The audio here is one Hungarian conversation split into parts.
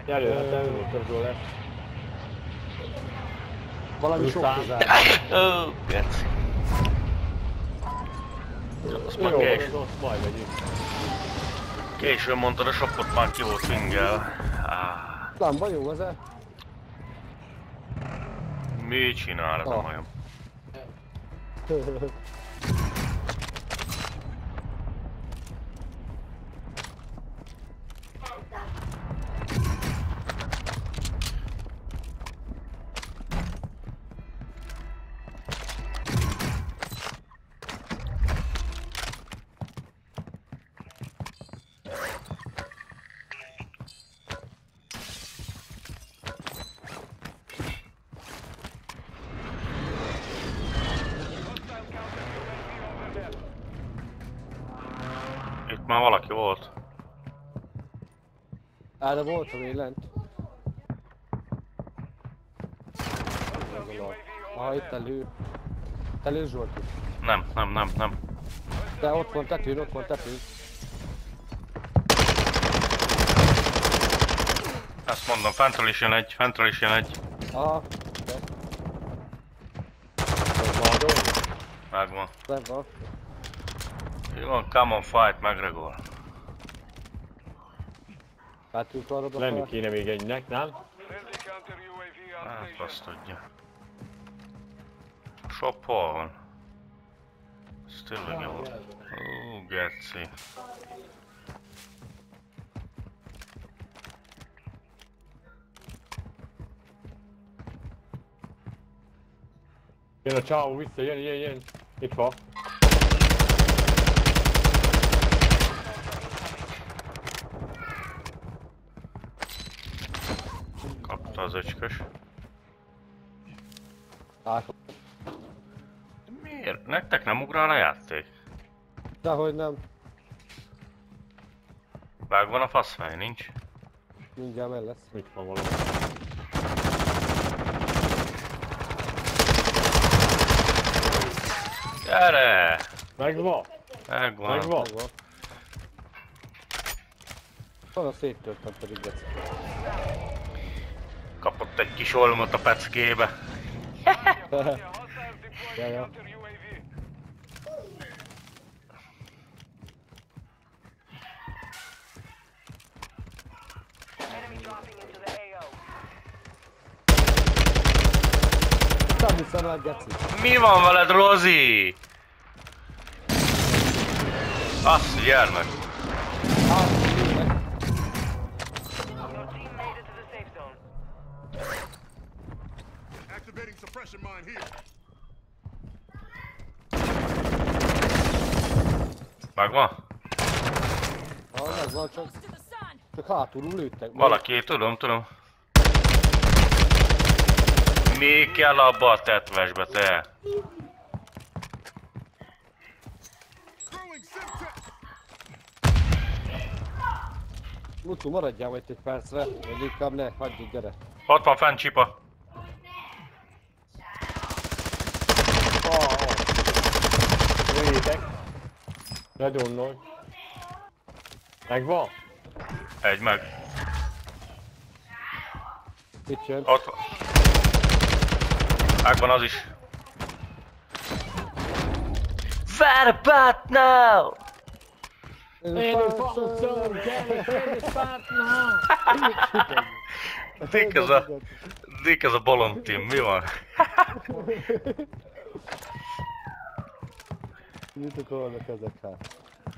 Jelölhetem, őrtözről lesz. Valami sok közel. Ó, geci. Azt már majd megyünk. későn mondtad, a shopot már ki volt fingel. Lamba jó az-e? Mi csinál ez a majom? Itt már valaki volt. De voltam én lent. Aha, itt elő. Elő Zsolti. Nem. De ott van tetőn, Ezt mondom, fentről is jön egy. Aha. Megvan. Megvan. Jó, come on fight, McGregor. Látjuk arra a Lenni kéne még egynek, nem? Hát azt tudja. Shop hol van? Ez tényleg jó. Ó, geci. Jön a csávó vissza, jön. Itt van. Kapta az öcskös. Miért? Nektek nem ugrál a játék? Dehogy nem. Vágvan a faszfej, nincs? Mindjárt meg lesz. Itt van valami. Gyere! Megvan. Megvan. Arra széttörtem pedig geci. Kapott egy kis olmot a peckébe. Ja. Nem hiszem el, geci. Mi van veled, Rozi? Azt gyermek. Activating suppression mine here. Megvan? Megvan, csak hátulul lőttek. Valaki, tudom. Mi kell abba a tetvesbe, te? Mutu, maradjál majd egy percre, vagy inkább ne, hagyjuk, gyere. Ott van fenn csipa. Jöjjétek. Ne donnolj. Megvan? Egy meg. Itt jön. Ott van. Megvan az is. Where about now? Dick ez a bolond team, mi van? Mit akarnak ezek hát?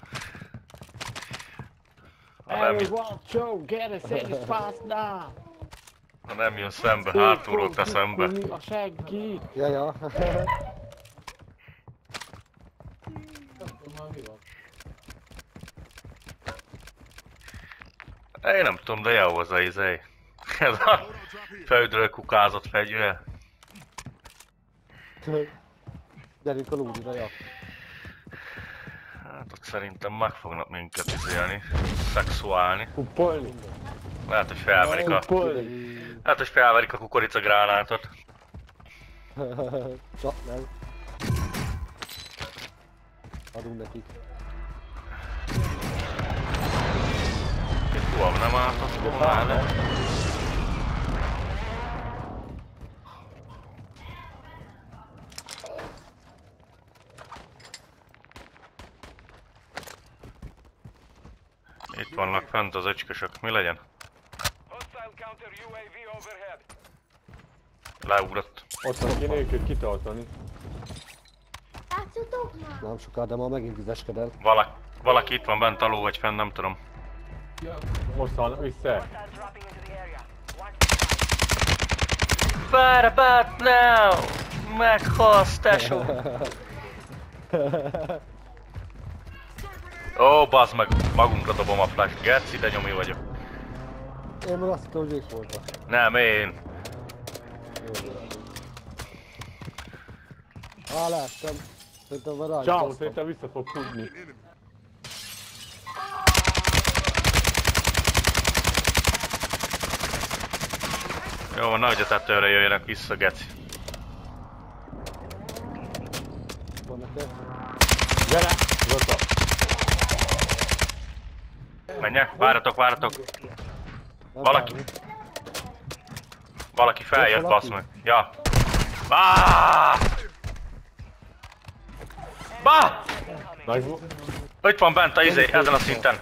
Ha nem jön szembe, hátulról te szembe. A seggi! Ja. Én nem tudom, de jó az a izé. Ez a földről kukázott fegyver. Gyerünk a lúdira, ja. Hát ott szerintem meg fognak minket izélni, szexuálni. Kuppolni. Lehet, hogy felverik a kukoricagránátot. Csak nem. Adunk nekik. Itt nem álltott volna. fent az öcskösök. Mi legyen? Leugrott. Ott van ki nélkül kitartani. Látszatok már? Nem soká, de ma megint vizeskedel. Valaki itt van bent alul, vagy fenn, nem tudom. Most van vissza. Fire about now! Meghalsz, tesó! Ó, bazd meg, magunkra dobom a flash. Geci, de nyomi vagyok. Én meg azt hittem, hogy ők voltak. Nem, én. Láttam. Szerintem van rá. Csávó, szerintem vissza fog futni. Jó, van, nehogy a tetőre jöjjenek vissza, geci. Van neked? Gyere! Zota! Menjek, várjatok. Nem Valaki. várni. Valaki feljött, Valaki? basz meg. Ja. Bá! Nagy... Itt van bent a izé, ezen a szinten.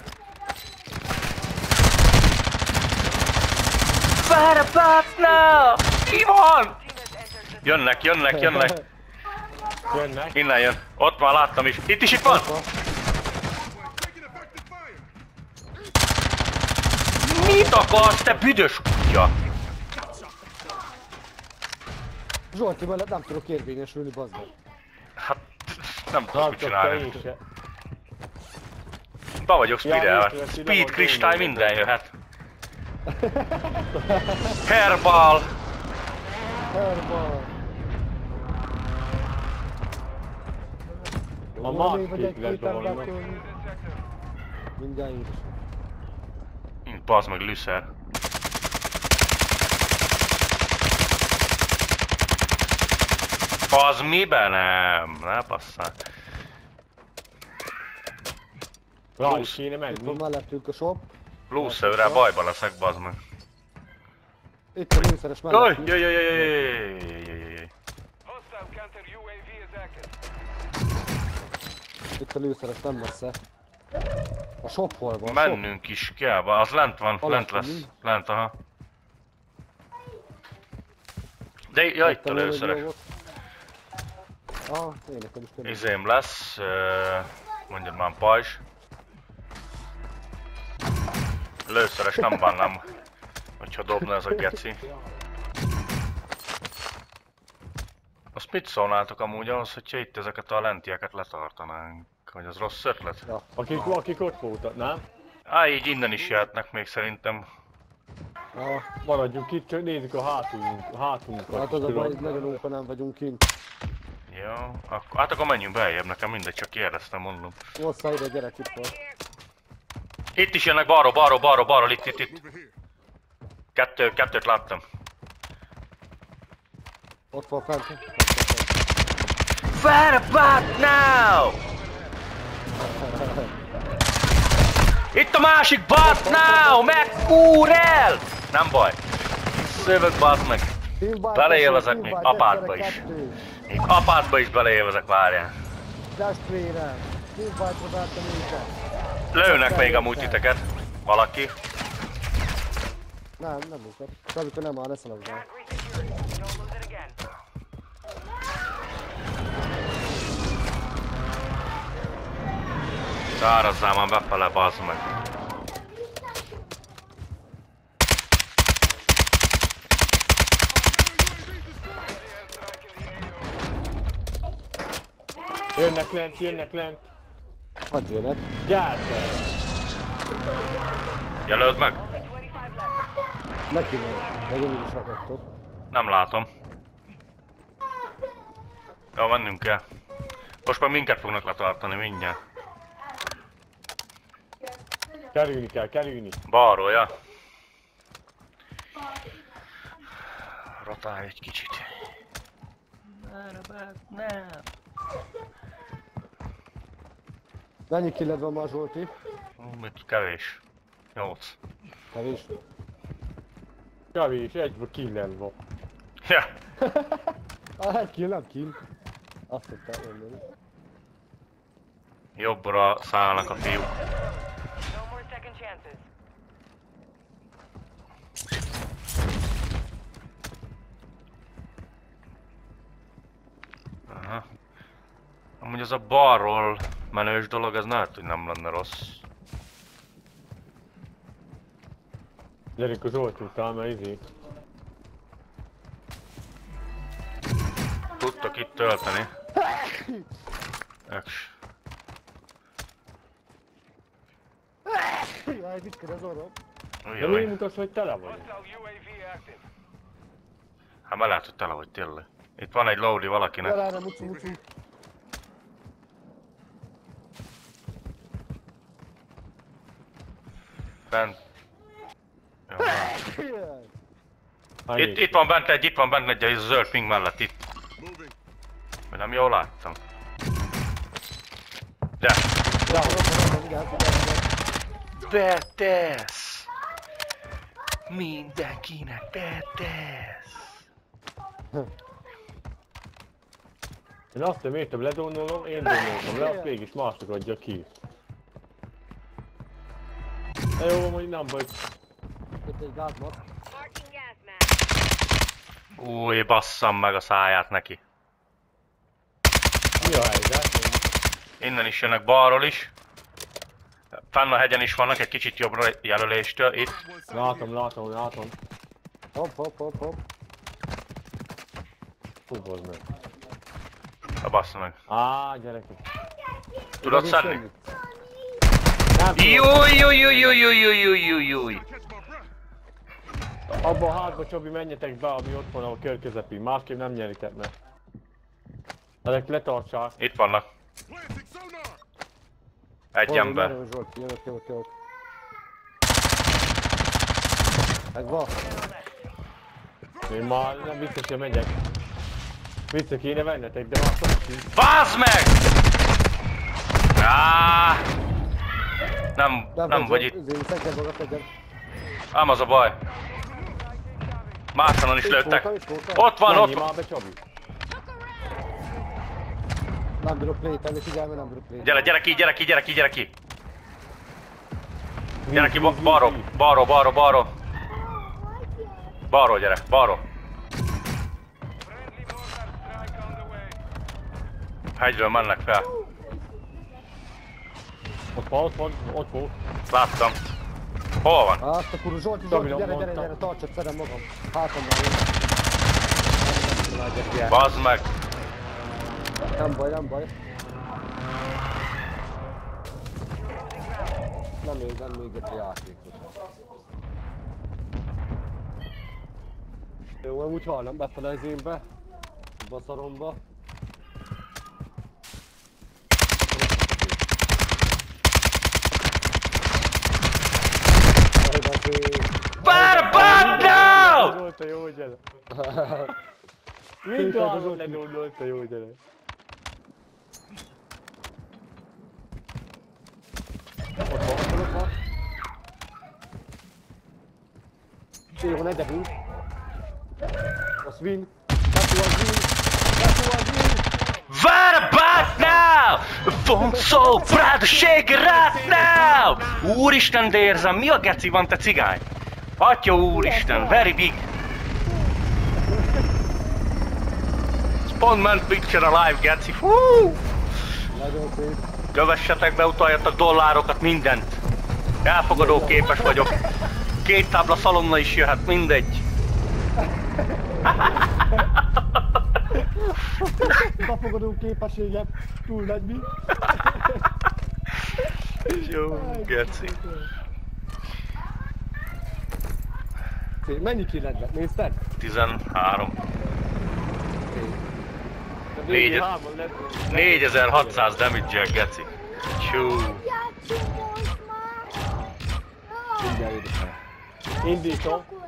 Fire about now! Ki van? Jönnek. Jönnek. Innen jön. Ott már láttam is. Itt van! Mit akarsz, te büdös kutya? Zsolti mellett nem tudok érvényesülni, bazd meg. Hát, nem tudok mit csinálni. Én se. Be vagyok speedelve. Ja, Speed, kristály, minden jöhet. Herbal! Herbal! A markékletben vannak. Mindjárt is. Bazd meg, lüszer. Az miben nem? Ne basszál. Rá is kéne Itt van menni. mellettünk a shop. Lúszerrel bajba leszek, bazd meg. Itt a lőszeres Jaj, mellettünk. jaj. Itt a lőszeres nem messze. A shop hol van? Mennünk is kell, az lent van, Alatt lent lesz. vagyunk. Lent, aha. De ja, itt a lőszeres. Ah, én nekem is tényleg. Izém lesz, mondjad már pajzs. Lőszeres nem bánnám, hogyha dobna ez a geci. Azt mit szólnátok amúgy ahhoz, hogyha itt ezeket a lentieket letartanánk? Hogy az rossz ötlet? Ja. Akik ott voltak, nem? Á, így innen is jöhetnek még szerintem. Ah, Maradjunk itt, csak nézzük a hátunkat. hát az a baj, nagyon ópa nem vagyunk kint. Jó, akkor menjünk beljebb, nekem mindegy, csak kérdeztem, mondom. Hosszá ide, gyerek itt van. Itt is jönnek balról, itt. Kettőt láttam. Ott van fent. Fire about now! Itt a másik but now! Megkúr el! Nem baj. Szövök, bazd meg. Beleélvezek még apádba is. Még apádba is beleélvezek, várjál. Testvérem! Teamfight-ra vártam őket. Lőnek még amúgy titeket. Valaki. Nem őket. Csak amikor nem áll, ne szaladgál. Szárazzál már befele, bazd meg. Jönnek lent. Hadd jöjjenek. Gyártál! Jelöld meg? Neki van. Megint is rakottok. Nem látom. Jó, mennünk kell. Most már minket fognak letartani, mindjárt. Kerülni. Balról, ja. Rotálj egy kicsit. Mennyi killed van már, Zsolti? Mit kevés. 8. Kevés. Kevés, egyből killel van. Ja. Egy kill, nem kill. Azt szokták mondani. Jobbra szállnak a fiúk. Amúgy az a balról menős dolog, ez lehet, hogy nem lenne rossz. Gyerünk az Zsolti után, mert izé. Tudtok itt tölteni. Öks. Jaj, mit kell az orrom? De mi Ujjaj. mutatsz, hogy tele vagy? Hát már lehet, hogy tele vagy tényleg. Itt van egy loadi valakinek. Gyere, mucu, mucu. Bent. Jó. Jaj. Itt van bent egy a zöld ping mellett itt. Vagy nem jól láttam. De. Betesz! Mindenkinek betesz! Én azt nem értem, ledónolom, én dónolom le, azt mégis mások adja ki. Na jó, mondjuk nem vagy. Itt egy gázmat. Új, basszam meg a száját neki. Mi a helyzet? Innen is jönnek, balról is. Fenn a hegyen is vannak, egy kicsit jobbra jelöléstől, itt. Látom. Hopp. Hú, bazd meg. A bassza meg. Á, gyerekek. Tudod szedni? Nem tudom. Júj. Abba a házba, Csabi, menjetek be, ami ott van a kör közepén. Másképp nem nyeritek meg. Ezek letartsák. Itt vannak. Egy ember. Jövök. Megvan. Én már nem biztos, hogy megyek. Vissza kéne vennetek, de már szoktunk. Bázd meg! Nem vagy itt. Ám az a baj. Másonon is lőttek. Ott van. Már be, Csabi. Nem bírok playtelni, figyelme, nem bírok playtelni. Gyere ki. Gyere ki, balról. Balról gyere, balról. Hegyről mennek fel. Ott van. Láttam. Hol van? Azt a kurva, Zsolti, gyere, tartsad, szedem magam. Hátam már. Bazd meg. Nem baj. Nem még egy játékot. Jó, úgy hallom, befelezémbe. Baszaromba. Barbado! Gondolta, jó gyere. Mind hallom, ledondolta, jó gyere. Ott van. Jó, ne debünk. A swing. What about now? Won't so proud to shake it right now! Úristen, de érzem, mi a geci van, te cigány? Atya úristen, very big! Spawnman picture alive, geci, fú! Nagyon szép. Kövessetek be, utaljatok dollárokat, mindent! Elfogadó képes vagyok. 2 tábla szalonna is jöhet, mindegy. Befogadó képességem túl nagy mi. Jó, geci. Mennyi kiled lett, nézted? 13. 4600 damage-el, geci. Csú. Mindjárt édesem. Indítom.